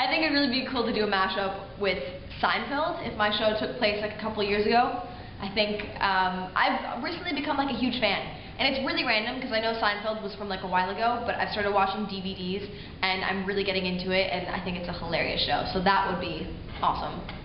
I think it'd really be cool to do a mashup with Seinfeld if my show took place like a couple years ago. I think I've recently become like a huge fan, and it's really random because I know Seinfeld was from like a while ago, but I've started watching DVDs and I'm really getting into it, and I think it's a hilarious show, so that would be awesome.